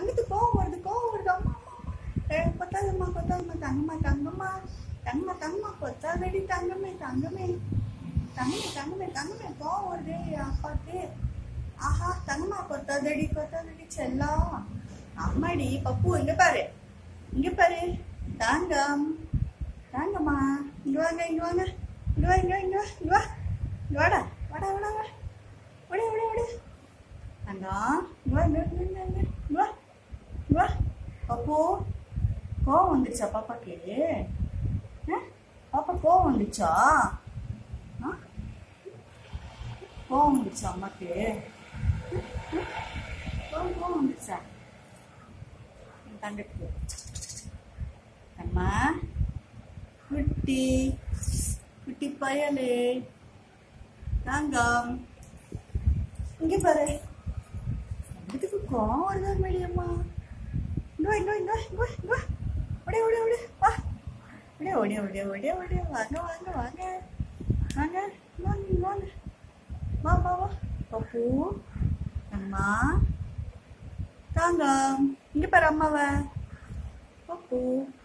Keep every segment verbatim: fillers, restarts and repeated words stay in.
தங்கத்துக்கு கோவம் வருது கோவம் வருது அம்மா ஏ கொத்தாதம்மா கொத்தாதம்மா தங்கம்மா தங்கம்மா தங்கம்மா தங்கம்மா கொத்தாதடி தங்கமே தங்கமே தங்கமே தங்கமே தங்கமே கோவம் வருது அப்பாக்கு ஆஹா தங்கம்மா கொத்தாதடி கொத்தாதடி செல்லம் அம்மாடி பப்பு இங்க பாரு இங்க பாரு தாங்கம் தாங்கம்மா இங்க வாங்க இங்க வாங்க இங்க வா இங்க இங்க இங்க வா இங்க வாடா வாடா வாடா வா ஓடி ஓடி ஓடி தங்கம் இங்க வா இங்க இங்க இங்க இங்க வா இங்க வா பப்பு கோவம் வந்துச்சா பாப்பாக்கு பாப்பா கோவம் வந்துச்சா கோவம் வந்துச்சா அம்மாக்கு கோவம் கோவம் வந்துச்சா தங்கத்துக்கு அம்மா குட்டி குட்டி பயலே தங்கம் இங்க பாரு தங்கத்துக்கு கோவம் வருதா மேடியம்மா இங்க இங்க இங்க இங்க இங்க ஓடிய ஓடிய ஓடிய வா ஓடிய ஓடிய ஓடிய ஓடிய ஓடிய வாங்க வாங்க வாங்க வாங்க வாங்க வாங்க வா வா வா பப்பு அம்மா தாங்கம் இங்க பாரு அம்மாவை பப்பு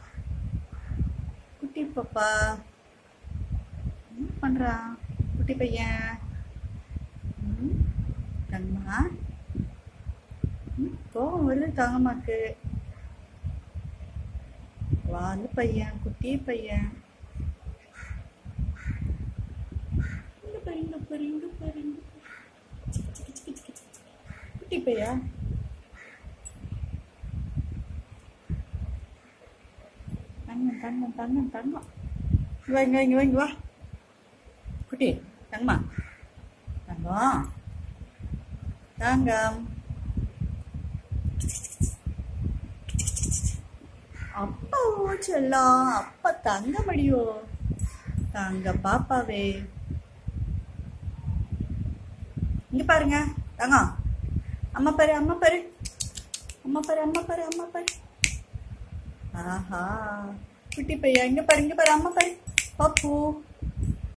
குட்டி பாப்பா என்ன பண்றான் குட்டி பையன் தங்கம்மா கோவம் வருது தாங்கம்மாக்கு வாலு பையன் குட்டி பையன் இங்க பாரு இங்க பாரு இங்க பாரு இங்க குட்டி பையன் தங்கம் தங்கம் தங்கம் தங்கம் இங்க இங்க இங்க இங்க வா குட்டி தங்கம்மா தங்கம் தங்கம் அப்பா செல்லம் அப்பா தங்க மடியோ தங்க பாப்பாவே இங்க பாருங்க தங்கம் அம்மா பாரு அம்மா பாரு அம்மா பாரு அம்மா பாரு அம்மா பாரு ஆஹா குட்டி பையா இங்க பாரு இங்க பாரு அம்மா பாரு பப்பு